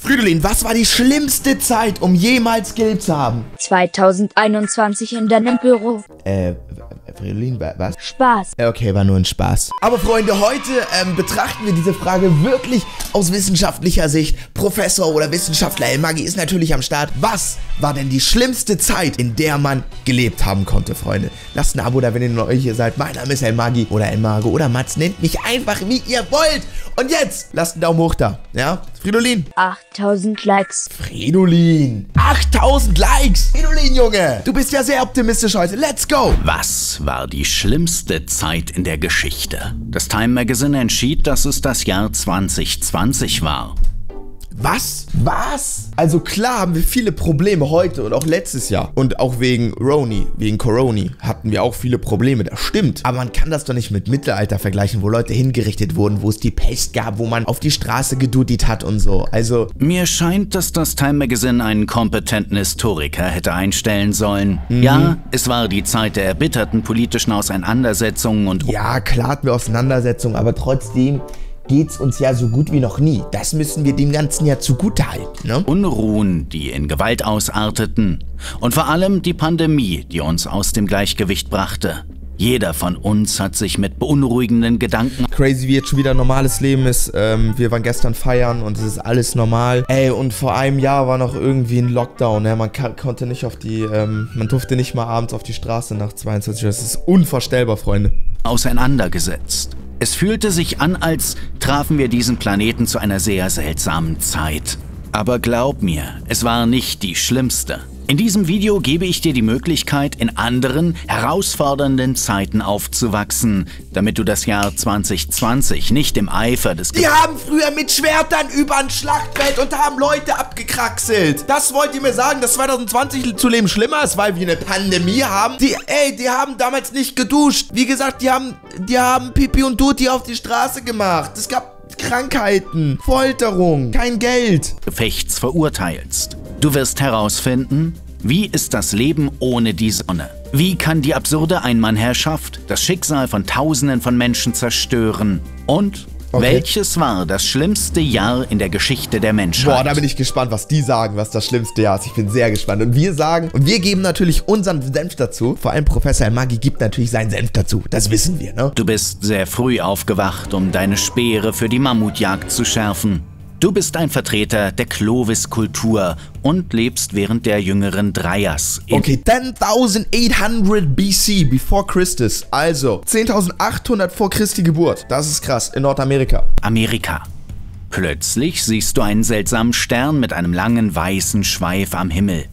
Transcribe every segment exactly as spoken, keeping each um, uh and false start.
Fridolin, was war die schlimmste Zeit, um jemals gelebt zu haben? zweitausendeinundzwanzig in deinem Büro. Äh, Fridolin, was? Spaß. Okay, war nur ein Spaß. Aber Freunde, heute ähm, betrachten wir diese Frage wirklich aus wissenschaftlicher Sicht. Professor oder Wissenschaftler El-Magi ist natürlich am Start. Was war denn die schlimmste Zeit, in der man gelebt haben konnte, Freunde? Lasst ein Abo da, wenn ihr neu hier seid. Mein Name ist El-Magi oder El-Mago oder Mats. Nennt mich einfach, wie ihr wollt. Und jetzt lasst einen Daumen hoch da, ja? Fridolin. achttausend Likes. Fridolin. achttausend Likes. Fridolin, Junge. Du bist ja sehr optimistisch heute. Let's go. Was war die schlimmste Zeit in der Geschichte? Das Time Magazine entschied, dass es das Jahr zwanzig zwanzig war. Was? Was? Also klar haben wir viele Probleme heute und auch letztes Jahr. Und auch wegen Roni, wegen Corona hatten wir auch viele Probleme, das stimmt. Aber man kann das doch nicht mit Mittelalter vergleichen, wo Leute hingerichtet wurden, wo es die Pest gab, wo man auf die Straße gedudelt hat und so. Also... Mir scheint, dass das Time Magazine einen kompetenten Historiker hätte einstellen sollen. Mhm. Ja, es war die Zeit der erbitterten politischen Auseinandersetzungen und... Ja, klar hatten wir Auseinandersetzungen, aber trotzdem... geht's uns ja so gut wie noch nie. Das müssen wir dem Ganzen ja zugutehalten, ne? Unruhen, die in Gewalt ausarteten. Und vor allem die Pandemie, die uns aus dem Gleichgewicht brachte. Jeder von uns hat sich mit beunruhigenden Gedanken... Crazy, wie jetzt schon wieder normales Leben ist. Ähm, wir waren gestern feiern und es ist alles normal. Ey, und vor einem Jahr war noch irgendwie ein Lockdown. Ne? Man konnte nicht auf die... Ähm, man durfte nicht mal abends auf die Straße nach zweiundzwanzig Uhr. Das ist unvorstellbar, Freunde. Auseinandergesetzt. Es fühlte sich an, als trafen wir diesen Planeten zu einer sehr seltsamen Zeit. Aber glaub mir, es war nicht die schlimmste. In diesem Video gebe ich dir die Möglichkeit, in anderen, herausfordernden Zeiten aufzuwachsen, damit du das Jahr zwanzig zwanzig nicht im Eifer des... Die haben früher mit Schwertern über ein Schlachtfeld und haben Leute abgekraxelt. Das wollt ihr mir sagen, dass zwanzig zwanzig zu leben schlimmer ist, weil wir eine Pandemie haben? Die, ey, die haben damals nicht geduscht. Wie gesagt, die haben, die haben Pipi und Tutti auf die Straße gemacht. Es gab Krankheiten, Folterung, kein Geld. Gefechts verurteilst. Du wirst herausfinden, wie ist das Leben ohne die Sonne? Wie kann die absurde Einmannherrschaft das Schicksal von Tausenden von Menschen zerstören? Und okay, welches war das schlimmste Jahr in der Geschichte der Menschheit? Boah, da bin ich gespannt, was die sagen, was das schlimmste Jahr ist. Ich bin sehr gespannt. Und wir sagen, und wir geben natürlich unseren Senf dazu. Vor allem Professor El-Magi gibt natürlich seinen Senf dazu. Das wissen wir, ne? Du bist sehr früh aufgewacht, um deine Speere für die Mammutjagd zu schärfen. Du bist ein Vertreter der Clovis-Kultur und lebst während der jüngeren Dreiers. Okay, zehntausendachthundert B C, before Christus. Also, zehntausendachthundert vor Christi Geburt. Das ist krass, in Nordamerika. Amerika. Plötzlich siehst du einen seltsamen Stern mit einem langen weißen Schweif am Himmel.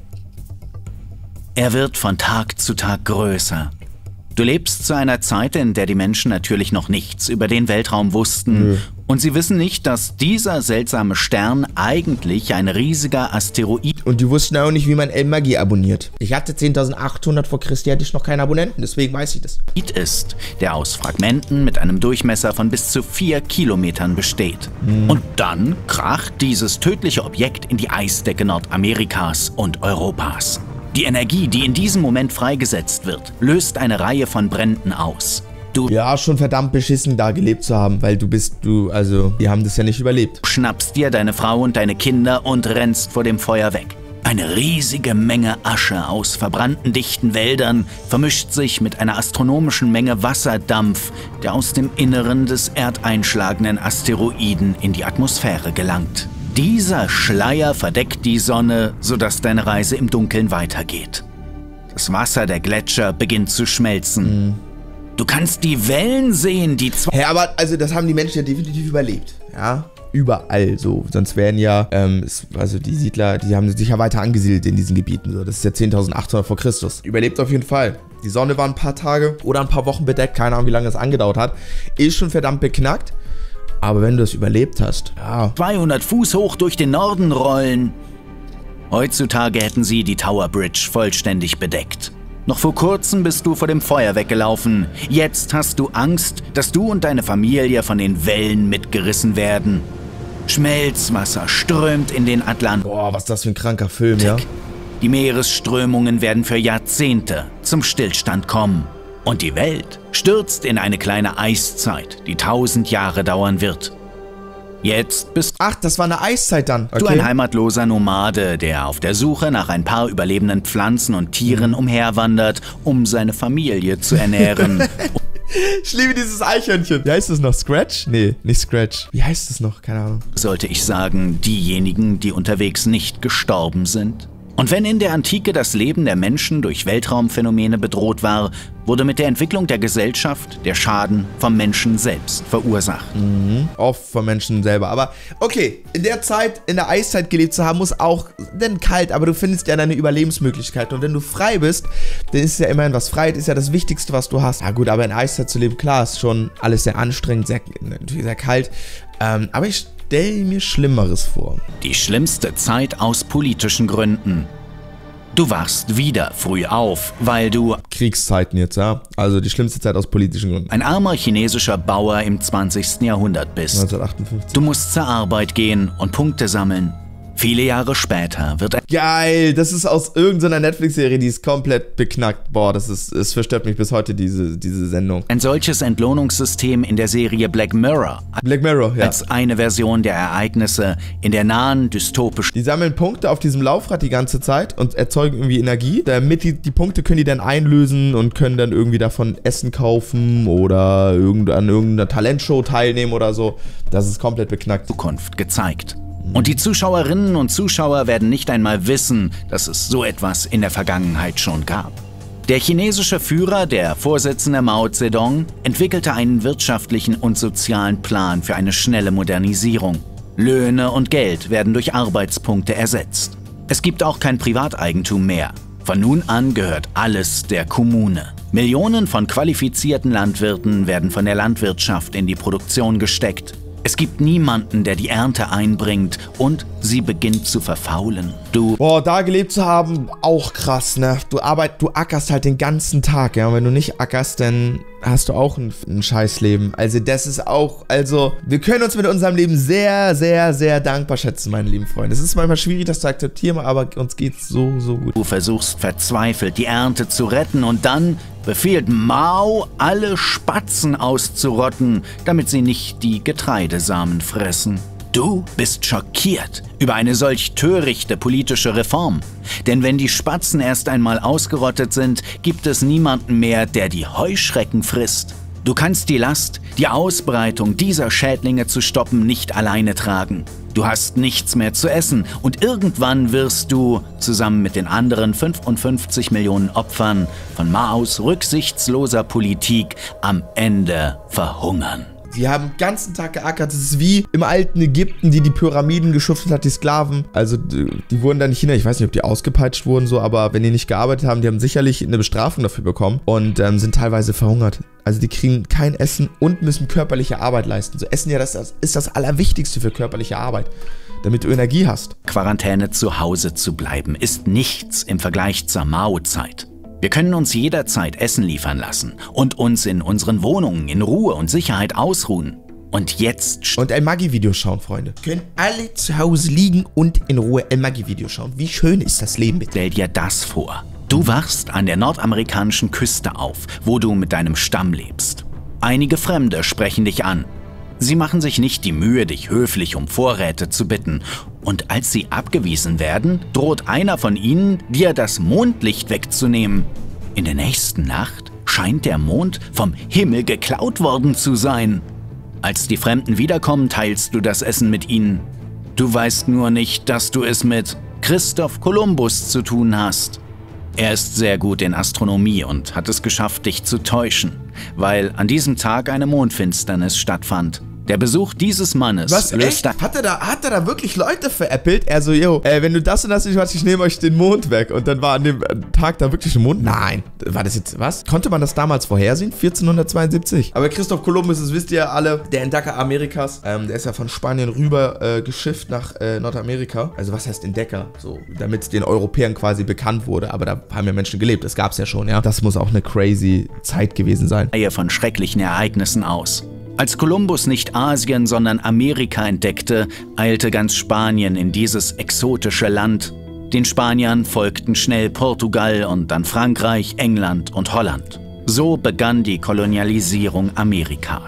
Er wird von Tag zu Tag größer. Du lebst zu einer Zeit, in der die Menschen natürlich noch nichts über den Weltraum wussten. Mhm. Und sie wissen nicht, dass dieser seltsame Stern eigentlich ein riesiger Asteroid... Und die wussten auch nicht, wie man El-Magi abonniert. Ich hatte zehntausendachthundert vor Christi, hatte ich noch keinen Abonnenten, deswegen weiß ich das. ...ist, der aus Fragmenten mit einem Durchmesser von bis zu vier Kilometern besteht. Mhm. Und dann kracht dieses tödliche Objekt in die Eisdecke Nordamerikas und Europas. Die Energie, die in diesem Moment freigesetzt wird, löst eine Reihe von Bränden aus. Du ja, schon verdammt beschissen, da gelebt zu haben, weil du bist, du, also, die haben das ja nicht überlebt. Schnappst dir deine Frau und deine Kinder und rennst vor dem Feuer weg. Eine riesige Menge Asche aus verbrannten dichten Wäldern vermischt sich mit einer astronomischen Menge Wasserdampf, der aus dem Inneren des erdeinschlagenden Asteroiden in die Atmosphäre gelangt. Dieser Schleier verdeckt die Sonne, sodass deine Reise im Dunkeln weitergeht. Das Wasser der Gletscher beginnt zu schmelzen. Mhm. Du kannst die Wellen sehen, die zwar... Hä, aber also das haben die Menschen ja definitiv überlebt, ja? Überall so. Sonst wären ja, ähm, also die Siedler, die haben sich ja weiter angesiedelt in diesen Gebieten. So. Das ist ja zehntausendachthundert vor Christus. Überlebt auf jeden Fall. Die Sonne war ein paar Tage oder ein paar Wochen bedeckt, keine Ahnung, wie lange das angedauert hat. Ist schon verdammt beknackt. Aber wenn du es überlebt hast, ja. zweihundert Fuß hoch durch den Norden rollen. Heutzutage hätten sie die Tower Bridge vollständig bedeckt. Noch vor kurzem bist du vor dem Feuer weggelaufen. Jetzt hast du Angst, dass du und deine Familie von den Wellen mitgerissen werden. Schmelzwasser strömt in den Atlantik. Boah, was ist das für ein kranker Film, ja? Die Meeresströmungen werden für Jahrzehnte zum Stillstand kommen. Und die Welt stürzt in eine kleine Eiszeit, die tausend Jahre dauern wird. Jetzt bist Ach, das war eine Eiszeit dann. Okay. du ein heimatloser Nomade, der auf der Suche nach ein paar überlebenden Pflanzen und Tieren umherwandert, um seine Familie zu ernähren. Ich liebe dieses Eichhörnchen. Wie heißt das noch? Scratch? Nee, nicht Scratch. Wie heißt es noch? Keine Ahnung. Sollte ich sagen, diejenigen, die unterwegs nicht gestorben sind? Und wenn in der Antike das Leben der Menschen durch Weltraumphänomene bedroht war, wurde mit der Entwicklung der Gesellschaft der Schaden vom Menschen selbst verursacht. Mhm. Oft vom Menschen selber. Aber okay, in der Zeit, in der Eiszeit gelebt zu haben, muss auch denn kalt, aber du findest ja deine Überlebensmöglichkeiten. Und wenn du frei bist, dann ist ja immerhin was. Freiheit ist ja das Wichtigste, was du hast. Ja gut, aber in der Eiszeit zu leben, klar, ist schon alles sehr anstrengend, sehr, natürlich sehr kalt. Ähm, aber ich stell mir Schlimmeres vor. Die schlimmste Zeit aus politischen Gründen. Du wachst wieder früh auf, weil du Kriegszeiten jetzt, ja. Also die schlimmste Zeit aus politischen Gründen. ein armer chinesischer Bauer im zwanzigsten Jahrhundert bist. neunzehnhundertachtundfünfzig. Du musst zur Arbeit gehen und Punkte sammeln. Viele Jahre später wird ein Geil, das ist aus irgendeiner Netflix-Serie, die ist komplett beknackt. Boah, das ist, es verstört mich bis heute, diese, diese Sendung. ein solches Entlohnungssystem in der Serie Black Mirror Black Mirror, ja. als eine Version der Ereignisse in der nahen dystopischen Die sammeln Punkte auf diesem Laufrad die ganze Zeit und erzeugen irgendwie Energie. Damit die, die Punkte können die dann einlösen und können dann irgendwie davon Essen kaufen oder irgend, an irgendeiner Talentshow teilnehmen oder so. Das ist komplett beknackt. Zukunft gezeigt. Und die Zuschauerinnen und Zuschauer werden nicht einmal wissen, dass es so etwas in der Vergangenheit schon gab. Der chinesische Führer, der Vorsitzende Mao Zedong, entwickelte einen wirtschaftlichen und sozialen Plan für eine schnelle Modernisierung. Löhne und Geld werden durch Arbeitspunkte ersetzt. Es gibt auch kein Privateigentum mehr. Von nun an gehört alles der Kommune. Millionen von qualifizierten Landwirten werden von der Landwirtschaft in die Produktion gesteckt. Es gibt niemanden, der die Ernte einbringt und sie beginnt zu verfaulen. Du Boah, da gelebt zu haben, auch krass, ne? Du arbeit, du ackerst halt den ganzen Tag, ja? Und wenn du nicht ackerst, dann hast du auch ein, ein Scheißleben. Also das ist auch, also wir können uns mit unserem Leben sehr, sehr, sehr dankbar schätzen, meine lieben Freunde. Es ist manchmal schwierig, das zu akzeptieren, aber uns geht's so, so gut. Du versuchst verzweifelt, die Ernte zu retten und dann befiehlt Mao, alle Spatzen auszurotten, damit sie nicht die Getreidesamen fressen. Du bist schockiert über eine solch törichte politische Reform. Denn wenn die Spatzen erst einmal ausgerottet sind, gibt es niemanden mehr, der die Heuschrecken frisst. Du kannst die Last, die Ausbreitung dieser Schädlinge zu stoppen, nicht alleine tragen. Du hast nichts mehr zu essen und irgendwann wirst du, zusammen mit den anderen fünfundfünfzig Millionen Opfern von Maos rücksichtsloser Politik, am Ende verhungern. Die haben den ganzen Tag geackert. Das ist wie im alten Ägypten, die die Pyramiden geschuftet hat, die Sklaven. Also die, die wurden dann in China, ich weiß nicht, ob die ausgepeitscht wurden so, aber wenn die nicht gearbeitet haben, die haben sicherlich eine Bestrafung dafür bekommen und ähm, sind teilweise verhungert. Also die kriegen kein Essen und müssen körperliche Arbeit leisten. So Essen ja, das, das ist das Allerwichtigste für körperliche Arbeit, damit du Energie hast. Quarantäne zu Hause zu bleiben, ist nichts im Vergleich zur Mao-Zeit. Wir können uns jederzeit Essen liefern lassen und uns in unseren Wohnungen in Ruhe und Sicherheit ausruhen. Und jetzt... Und El Maggi-Videos schauen, Freunde. Können alle zu Hause liegen und in Ruhe El Maggi-Videos schauen. Wie schön ist das Leben, bitte. Stell dir das vor. Du wachst an der nordamerikanischen Küste auf, wo du mit deinem Stamm lebst. Einige Fremde sprechen dich an. Sie machen sich nicht die Mühe, dich höflich um Vorräte zu bitten. Und als sie abgewiesen werden, droht einer von ihnen, dir das Mondlicht wegzunehmen. In der nächsten Nacht scheint der Mond vom Himmel geklaut worden zu sein. Als die Fremden wiederkommen, teilst du das Essen mit ihnen. Du weißt nur nicht, dass du es mit Christoph Kolumbus zu tun hast. Er ist sehr gut in Astronomie und hat es geschafft, dich zu täuschen, weil an diesem Tag eine Mondfinsternis stattfand. Der Besuch dieses Mannes Was, löst echt? Hat er da, hat er da wirklich Leute veräppelt? Er so, yo, äh, wenn du das und das nicht machst, ich nehme euch den Mond weg. Und dann war an dem Tag da wirklich ein Mond? Nein. War das jetzt, was? Konnte man das damals vorhersehen? vierzehnhundertzweiundsiebzig. Aber Christoph Kolumbus, das wisst ihr ja alle, der Entdecker Amerikas, ähm, der ist ja von Spanien rüber äh, geschifft nach äh, Nordamerika. Also was heißt Entdecker? So, damit den Europäern quasi bekannt wurde. Aber da haben ja Menschen gelebt, das gab's ja schon, ja. Das muss auch eine crazy Zeit gewesen sein. Reihe von schrecklichen Ereignissen aus. Als Kolumbus nicht Asien, sondern Amerika entdeckte, eilte ganz Spanien in dieses exotische Land. Den Spaniern folgten schnell Portugal und dann Frankreich, England und Holland. So begann die Kolonialisierung Amerikas.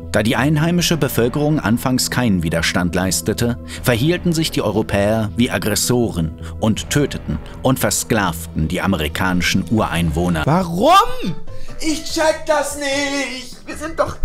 Da die einheimische Bevölkerung anfangs keinen Widerstand leistete, verhielten sich die Europäer wie Aggressoren und töteten und versklavten die amerikanischen Ureinwohner. Warum? Ich check das nicht. Wir sind doch...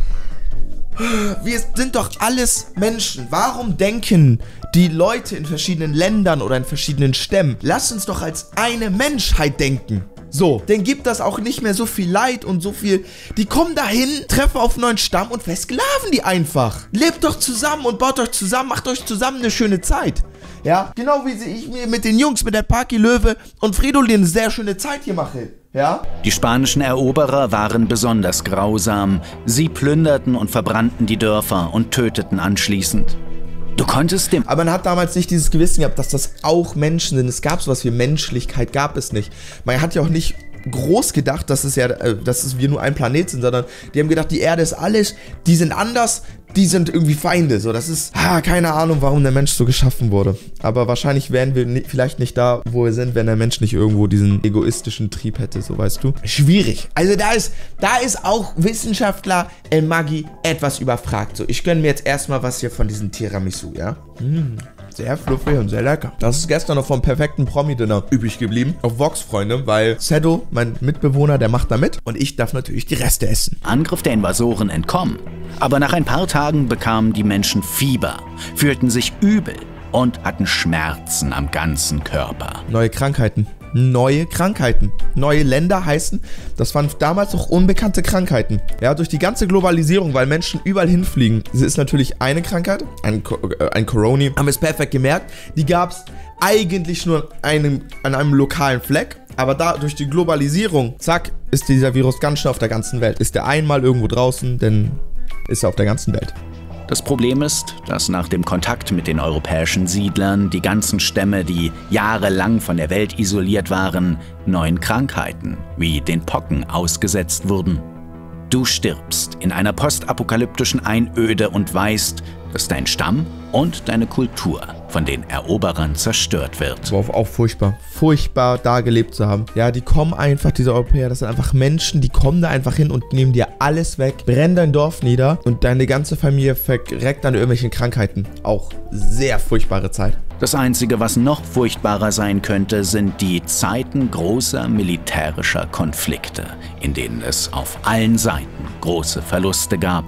Wir sind doch alles Menschen. Warum denken die Leute in verschiedenen Ländern oder in verschiedenen Stämmen? Lass uns doch als eine Menschheit denken. So, dann gibt das auch nicht mehr so viel Leid und so viel. Die kommen dahin, treffen auf einen neuen Stamm und versklaven die einfach. Lebt doch zusammen und baut euch zusammen, macht euch zusammen eine schöne Zeit. Ja, genau wie ich mir mit den Jungs, mit der Parky Löwe und Fridolin eine sehr schöne Zeit hier mache. Ja? Die spanischen Eroberer waren besonders grausam. Sie plünderten und verbrannten die Dörfer und töteten anschließend. Du konntest dem... Aber man hat damals nicht dieses Gewissen gehabt, dass das auch Menschen sind. Es gab sowas wie Menschlichkeit, gab es nicht. Man hat ja auch nicht groß gedacht, dass es ja, äh, dass es wir nur ein Planet sind, sondern die haben gedacht, die Erde ist alles, die sind anders, die sind irgendwie Feinde. So, das ist, ah, keine Ahnung, warum der Mensch so geschaffen wurde. Aber wahrscheinlich wären wir nicht, vielleicht nicht da, wo wir sind, wenn der Mensch nicht irgendwo diesen egoistischen Trieb hätte, so weißt du. Schwierig. Also da ist, da ist auch Wissenschaftler El Maggi etwas überfragt. So, ich gönne mir jetzt erstmal was hier von diesem Tiramisu, ja? Mmh. Sehr fluffig und sehr lecker. Das ist gestern noch vom perfekten Promi-Dinner übrig geblieben. Auf Vox, Freunde, weil Sedo, mein Mitbewohner, der macht da mit. Und ich darf natürlich die Reste essen. Angriff der Invasoren entkommen. Aber nach ein paar Tagen bekamen die Menschen Fieber, fühlten sich übel und hatten Schmerzen am ganzen Körper. Neue Krankheiten. Neue Krankheiten. Neue Länder heißen, das waren damals noch unbekannte Krankheiten. Ja, durch die ganze Globalisierung, weil Menschen überall hinfliegen. Das ist natürlich eine Krankheit, ein, äh, ein Corona, haben wir es perfekt gemerkt. Die gab es eigentlich nur einem, an einem lokalen Fleck. Aber da durch die Globalisierung, zack, ist dieser Virus ganz schnell auf der ganzen Welt. Ist der einmal irgendwo draußen, dann ist er auf der ganzen Welt. Das Problem ist, dass nach dem Kontakt mit den europäischen Siedlern die ganzen Stämme, die jahrelang von der Welt isoliert waren, neuen Krankheiten wie den Pocken ausgesetzt wurden. Du stirbst in einer postapokalyptischen Einöde und weißt, dass dein Stamm und deine Kultur von den Eroberern zerstört wird. Boah, auch furchtbar. Furchtbar, da gelebt zu haben. Ja, die kommen einfach, diese Europäer, das sind einfach Menschen, die kommen da einfach hin und nehmen dir alles weg, brennen dein Dorf nieder und deine ganze Familie verreckt an irgendwelchen Krankheiten. Auch sehr furchtbare Zeit. Das Einzige, was noch furchtbarer sein könnte, sind die Zeiten großer militärischer Konflikte, in denen es auf allen Seiten große Verluste gab.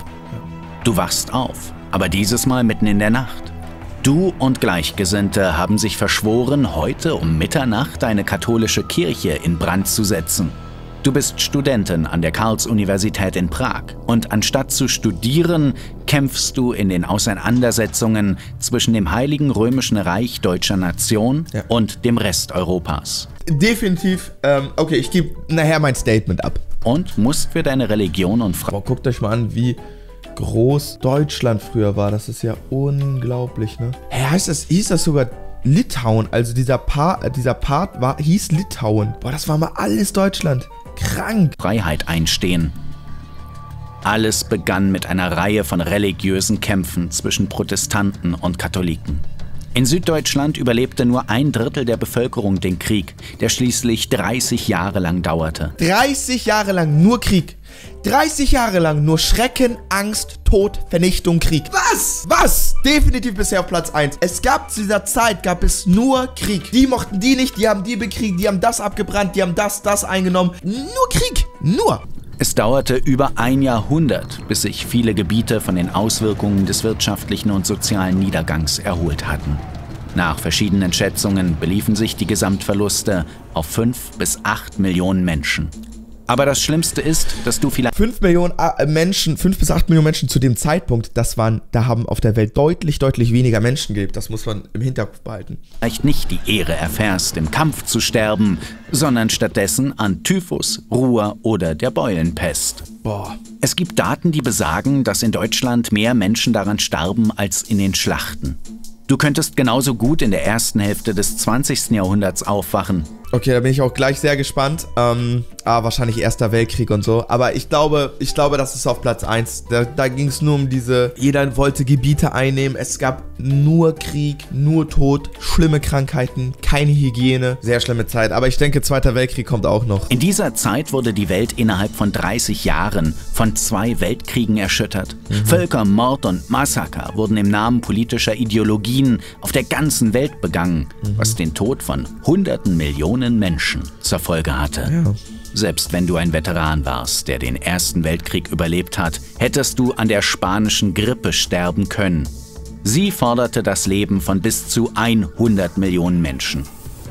Du wachst auf, aber dieses Mal mitten in der Nacht. Du und Gleichgesinnte haben sich verschworen, heute um Mitternacht eine katholische Kirche in Brand zu setzen. Du bist Studentin an der Karls-Universität in Prag und anstatt zu studieren, kämpfst du in den Auseinandersetzungen zwischen dem Heiligen Römischen Reich deutscher Nation ja. und dem Rest Europas. Definitiv. Ähm, okay, ich gebe nachher mein Statement ab. Und musst für deine Religion und Frau... Guckt euch mal an, wie groß Deutschland früher war. Das ist ja unglaublich, ne? Hä, heißt das, hieß das sogar Litauen? Also dieser Part, dieser Part war, hieß Litauen. Boah, das war mal alles Deutschland. Krank. Freiheit einstehen. Alles begann mit einer Reihe von religiösen Kämpfen zwischen Protestanten und Katholiken. In Süddeutschland überlebte nur ein Drittel der Bevölkerung den Krieg, der schließlich dreißig Jahre lang dauerte. dreißig Jahre lang nur Krieg. dreißig Jahre lang nur Schrecken, Angst, Tod, Vernichtung, Krieg. Was? Was? Definitiv bisher auf Platz eins. Es gab zu dieser Zeit, gab es nur Krieg. Die mochten die nicht, die haben die bekriegt, die haben das abgebrannt, die haben das, das eingenommen. Nur Krieg. Nur. Es dauerte über ein Jahrhundert, bis sich viele Gebiete von den Auswirkungen des wirtschaftlichen und sozialen Niedergangs erholt hatten. Nach verschiedenen Schätzungen beliefen sich die Gesamtverluste auf fünf bis acht Millionen Menschen. Aber das Schlimmste ist, dass du vielleicht... fünf Millionen Menschen, fünf bis acht Millionen Menschen zu dem Zeitpunkt, das waren, da haben auf der Welt deutlich, deutlich weniger Menschen gelebt. Das muss man im Hinterkopf behalten. Vielleicht nicht die Ehre erfährst, im Kampf zu sterben, sondern stattdessen an Typhus, Ruhr oder der Beulenpest. Boah. Es gibt Daten, die besagen, dass in Deutschland mehr Menschen daran starben als in den Schlachten. Du könntest genauso gut in der ersten Hälfte des zwanzigsten Jahrhunderts aufwachen Okay, da bin ich auch gleich sehr gespannt. Ähm, ah, wahrscheinlich Erster Weltkrieg und so. Aber ich glaube, ich glaube, das ist auf Platz eins. Da, da ging es nur um diese, jeder wollte Gebiete einnehmen. Es gab nur Krieg, nur Tod, schlimme Krankheiten, keine Hygiene. Sehr schlimme Zeit. Aber ich denke, Zweiter Weltkrieg kommt auch noch. In dieser Zeit wurde die Welt innerhalb von dreißig Jahren von zwei Weltkriegen erschüttert. Mhm. Völkermord und Massaker wurden im Namen politischer Ideologien auf der ganzen Welt begangen, mhm. was den Tod von hunderten Millionen Menschen zur Folge hatte. Ja. Selbst wenn du ein Veteran warst, der den Ersten Weltkrieg überlebt hat, hättest du an der spanischen Grippe sterben können. Sie forderte das Leben von bis zu hundert Millionen Menschen.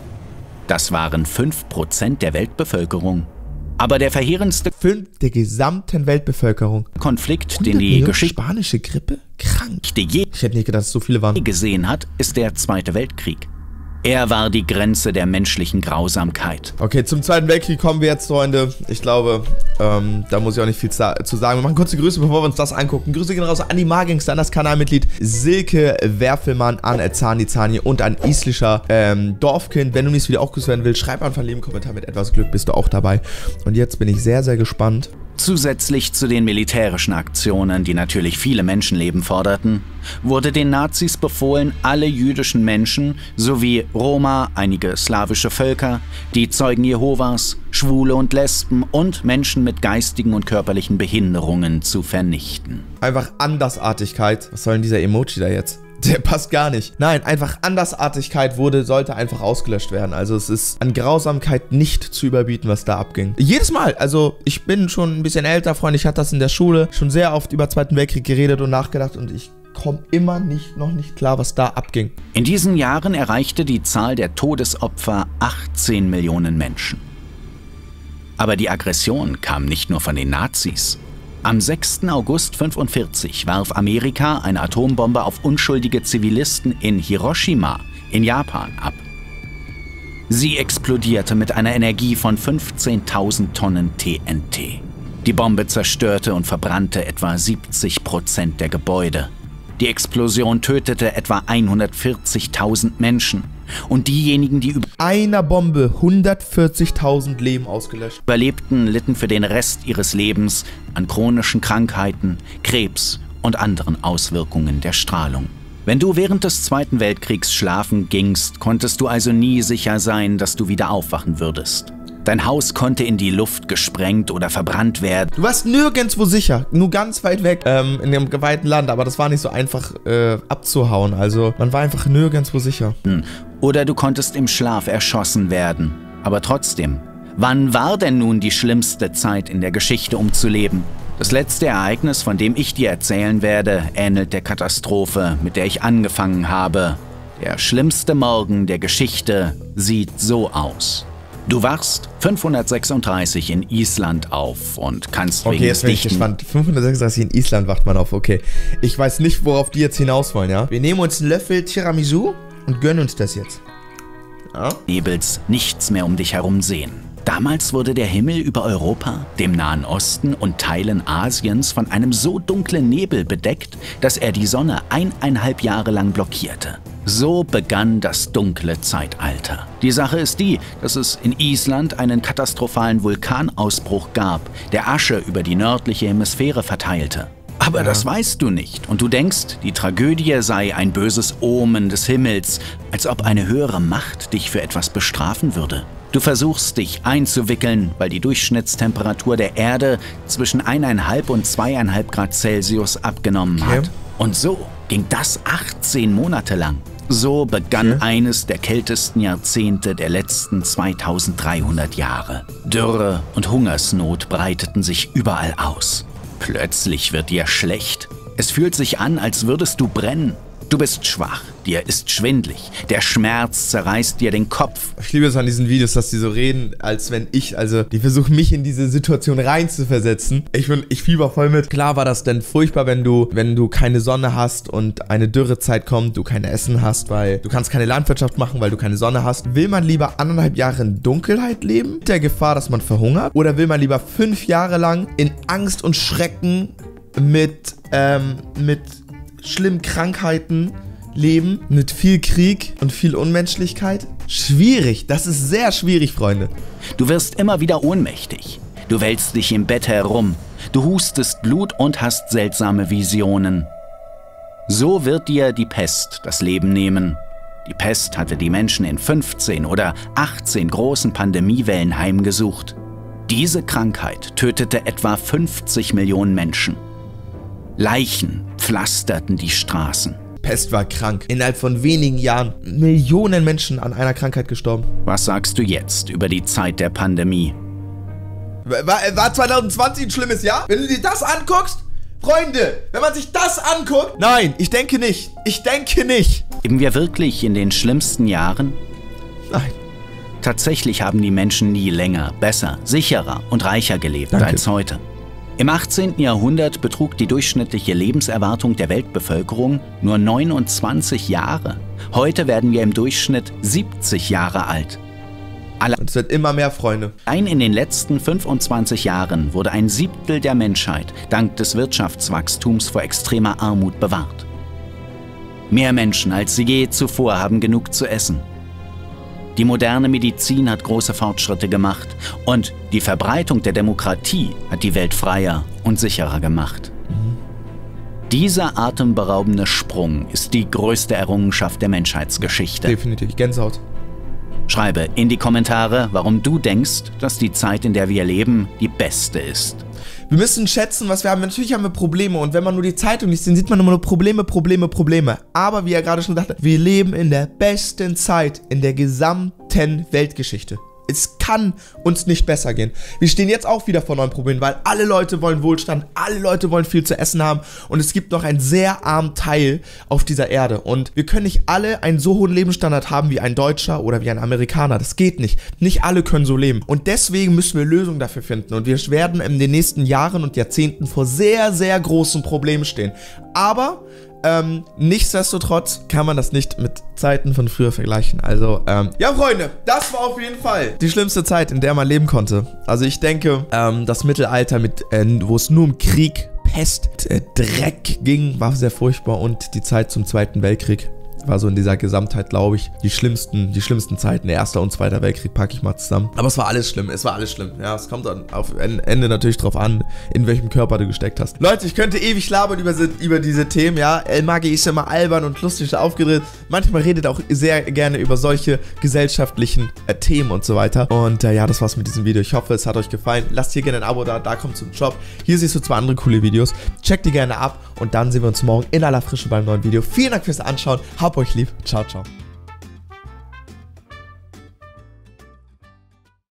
Das waren fünf Prozent der Weltbevölkerung. Aber der verheerendste Fünf der gesamten Weltbevölkerung. Konflikt, den die Geschichte spanische Grippe? Krank. je Ich hätte nicht gedacht, dass so viele waren. gesehen hat, ist der Zweite Weltkrieg. Er war die Grenze der menschlichen Grausamkeit. Okay, zum Zweiten Weltkrieg kommen wir jetzt, Freunde. Ich glaube, ähm, da muss ich auch nicht viel zu sagen. Wir machen kurze Grüße, bevor wir uns das angucken. Grüße gehen raus an die Magangster, an das Kanalmitglied Silke Werfelmann, an Zani Zani und an Islischer ähm, Dorfkind. Wenn du nächstes Video auch grüßt werden willst, schreib einfach einen lieben Kommentar. Mit etwas Glück bist du auch dabei. Und jetzt bin ich sehr, sehr gespannt. Zusätzlich zu den militärischen Aktionen, die natürlich viele Menschenleben forderten, wurde den Nazis befohlen, alle jüdischen Menschen sowie Roma, einige slawische Völker, die Zeugen Jehovas, Schwule und Lesben und Menschen mit geistigen und körperlichen Behinderungen zu vernichten. Einfach Andersartigkeit. Was soll denn dieser Emoji da jetzt? Der passt gar nicht. Nein, einfach Andersartigkeit wurde, sollte einfach ausgelöscht werden. Also es ist an Grausamkeit nicht zu überbieten, was da abging. Jedes Mal, also ich bin schon ein bisschen älter, Freunde, ich hatte das in der Schule schon sehr oft über Zweiten Weltkrieg geredet und nachgedacht und ich komme immer nicht, noch nicht klar, was da abging. In diesen Jahren erreichte die Zahl der Todesopfer achtzehn Millionen Menschen. Aber die Aggression kam nicht nur von den Nazis. Am sechsten August fünfundvierzig warf Amerika eine Atombombe auf unschuldige Zivilisten in Hiroshima in Japan ab. Sie explodierte mit einer Energie von fünfzehntausend Tonnen T N T. Die Bombe zerstörte und verbrannte etwa siebzig Prozent der Gebäude. Die Explosion tötete etwa hundertvierzigtausend Menschen. Und diejenigen, die über einer Bombe hundertvierzigtausend Leben ausgelöscht überlebten, litten für den Rest ihres Lebens an chronischen Krankheiten, Krebs und anderen Auswirkungen der Strahlung. Wenn du während des Zweiten Weltkriegs schlafen gingst, konntest du also nie sicher sein, dass du wieder aufwachen würdest. Dein Haus konnte in die Luft gesprengt oder verbrannt werden. Du warst nirgendwo sicher, nur ganz weit weg ähm, in dem geweihten Land, aber das war nicht so einfach äh, abzuhauen, also man war einfach nirgendwo sicher. Oder du konntest im Schlaf erschossen werden. Aber trotzdem, wann war denn nun die schlimmste Zeit in der Geschichte, um zu leben? Das letzte Ereignis, von dem ich dir erzählen werde, ähnelt der Katastrophe, mit der ich angefangen habe. Der schlimmste Morgen der Geschichte sieht so aus. Du wachst fünfhundertsechsunddreißig in Island auf und kannst wegen Okay, jetzt bin ich gespannt. fünfhundertsechsunddreißig in Island wacht man auf, okay. Ich weiß nicht, worauf die jetzt hinaus wollen, ja? Wir nehmen uns einen Löffel Tiramisu und gönnen uns das jetzt. Ja? Nebels nichts mehr um dich herum sehen. Damals wurde der Himmel über Europa, dem Nahen Osten und Teilen Asiens von einem so dunklen Nebel bedeckt, dass er die Sonne eineinhalb Jahre lang blockierte. So begann das dunkle Zeitalter. Die Sache ist die, dass es in Island einen katastrophalen Vulkanausbruch gab, der Asche über die nördliche Hemisphäre verteilte. Aber ja. Das weißt du nicht und du denkst, die Tragödie sei ein böses Omen des Himmels, als ob eine höhere Macht dich für etwas bestrafen würde. Du versuchst dich einzuwickeln, weil die Durchschnittstemperatur der Erde zwischen eineinhalb und zweieinhalb Grad Celsius abgenommen okay. hat. Und so ging das achtzehn Monate lang. So begann okay. eines der kältesten Jahrzehnte der letzten zweitausenddreihundert Jahre. Dürre und Hungersnot breiteten sich überall aus. Plötzlich wird dir schlecht. Es fühlt sich an, als würdest du brennen. Du bist schwach, dir ist schwindlig, der Schmerz zerreißt dir den Kopf. Ich liebe es an diesen Videos, dass die so reden, als wenn ich, also die versuchen mich in diese Situation rein zu versetzen. Ich bin, ich fieber voll mit. Klar war das denn furchtbar, wenn du, wenn du keine Sonne hast und eine Dürrezeit kommt, du kein Essen hast, weil du kannst keine Landwirtschaft machen, weil du keine Sonne hast. Will man lieber anderthalb Jahre in Dunkelheit leben, mit der Gefahr, dass man verhungert? Oder will man lieber fünf Jahre lang in Angst und Schrecken mit, ähm, mit schlimmen Krankheiten leben mit viel Krieg und viel Unmenschlichkeit? Schwierig, das ist sehr schwierig, Freunde. Du wirst immer wieder ohnmächtig. Du wälzt dich im Bett herum. Du hustest Blut und hast seltsame Visionen. So wird dir die Pest das Leben nehmen. Die Pest hatte die Menschen in fünfzehn oder achtzehn großen Pandemiewellen heimgesucht. Diese Krankheit tötete etwa fünfzig Millionen Menschen. Leichen pflasterten die Straßen. Pest war krank. Innerhalb von wenigen Jahren Millionen Menschen an einer Krankheit gestorben. Was sagst du jetzt über die Zeit der Pandemie? War, war zwanzig zwanzig ein schlimmes Jahr? Wenn du dir das anguckst? Freunde, wenn man sich das anguckt... Nein, ich denke nicht. Ich denke nicht. Leben wir wirklich in den schlimmsten Jahren? Nein. Tatsächlich haben die Menschen nie länger, besser, sicherer und reicher gelebt Danke. als heute. Im achtzehnten Jahrhundert betrug die durchschnittliche Lebenserwartung der Weltbevölkerung nur neunundzwanzig Jahre. Heute werden wir im Durchschnitt siebzig Jahre alt. Und es wird immer mehr, Freunde. Allein in den letzten fünfundzwanzig Jahren wurde ein Siebtel der Menschheit dank des Wirtschaftswachstums vor extremer Armut bewahrt. Mehr Menschen als je zuvor haben genug zu essen. Die moderne Medizin hat große Fortschritte gemacht und die Verbreitung der Demokratie hat die Welt freier und sicherer gemacht. Mhm. Dieser atemberaubende Sprung ist die größte Errungenschaft der Menschheitsgeschichte. Definitiv, Gänsehaut. Schreibe in die Kommentare, warum du denkst, dass die Zeit, in der wir leben, die beste ist. Wir müssen schätzen, was wir haben. Natürlich haben wir Probleme und wenn man nur die Zeitung liest, dann sieht man immer nur Probleme, Probleme, Probleme. Aber wie er gerade schon sagte, wir leben in der besten Zeit in der gesamten Weltgeschichte. Es kann uns nicht besser gehen. Wir stehen jetzt auch wieder vor neuen Problemen, weil alle Leute wollen Wohlstand, alle Leute wollen viel zu essen haben und es gibt noch einen sehr armen Teil auf dieser Erde und wir können nicht alle einen so hohen Lebensstandard haben wie ein Deutscher oder wie ein Amerikaner. Das geht nicht. Nicht alle können so leben und deswegen müssen wir Lösungen dafür finden und wir werden in den nächsten Jahren und Jahrzehnten vor sehr, sehr großen Problemen stehen. Aber Ähm, nichtsdestotrotz kann man das nicht mit Zeiten von früher vergleichen. Also, ähm, ja, Freunde, das war auf jeden Fall die schlimmste Zeit, in der man leben konnte. Also ich denke, ähm, das Mittelalter, mit, äh, wo es nur um Krieg, Pest, äh, Dreck ging, war sehr furchtbar und die Zeit zum Zweiten Weltkrieg war so in dieser Gesamtheit, glaube ich, die schlimmsten, die schlimmsten Zeiten. Erster und Zweiter Weltkrieg packe ich mal zusammen. Aber es war alles schlimm, es war alles schlimm. Ja, es kommt dann auf Ende natürlich drauf an, in welchem Körper du gesteckt hast. Leute, ich könnte ewig labern über, über diese Themen, ja. El Magi ist immer albern und lustig aufgedreht. Manchmal redet er auch sehr gerne über solche gesellschaftlichen äh, Themen und so weiter. Und äh, ja, das war's mit diesem Video. Ich hoffe, es hat euch gefallen. Lasst hier gerne ein Abo da, da kommt zum Shop. Hier siehst du zwei andere coole Videos. Checkt die gerne ab und dann sehen wir uns morgen in aller Frische beim neuen Video. Vielen Dank fürs Anschauen. Hab euch lieb. Ciao, ciao.